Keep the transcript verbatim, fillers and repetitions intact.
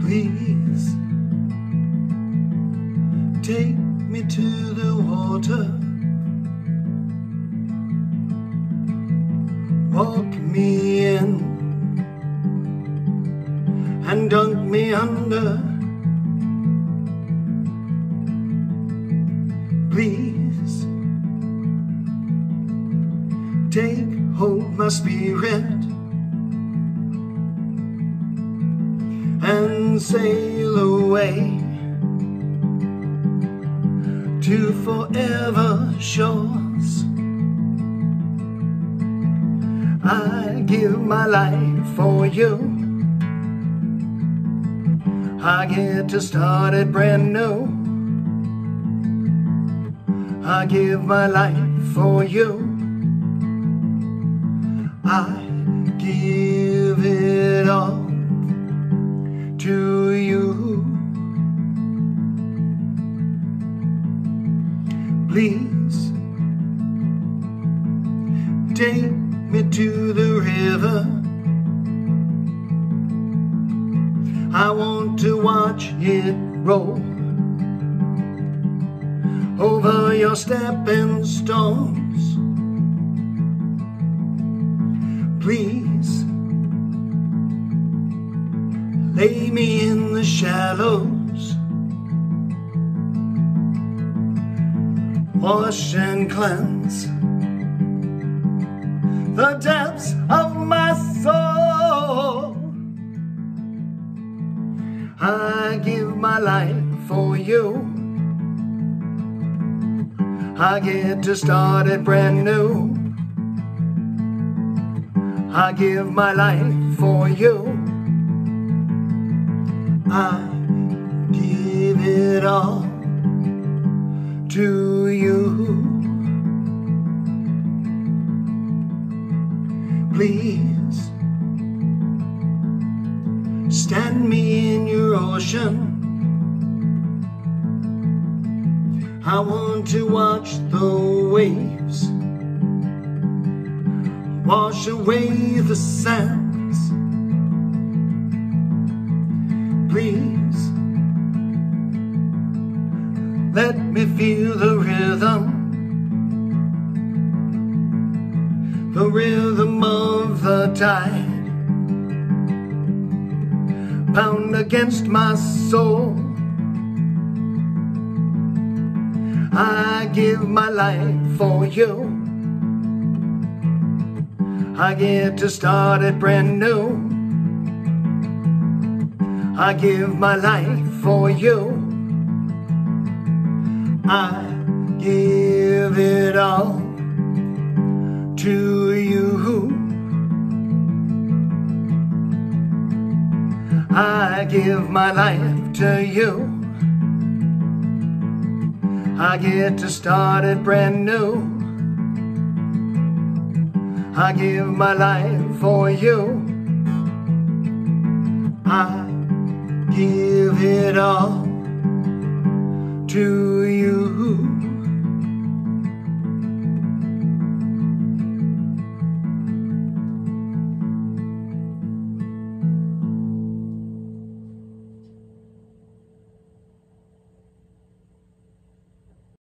Please take me to the water, walk me in and dunk me under. Please take hold my spirit and sail away to forever shores. I give my life for you. I get to start it brand new. I give my life for you. I give it all to you. Please take me to the river. I want to watch it roll over your stepping stones. Please lay me in the shallows, wash and cleanse the depths of my soul. I give my life for you. I get to start it brand new. I give my life for you. I give it all to you. Please stand me in your ocean. I want to watch the waves wash away the sands. Please let me feel the rhythm, the rhythm of the tide pound against my soul. I give my life for you. I get to start it brand new. I give my life for you. I give it all to you. I give my life to you. I get to start it brand new. I give my life for you. I give it all to you.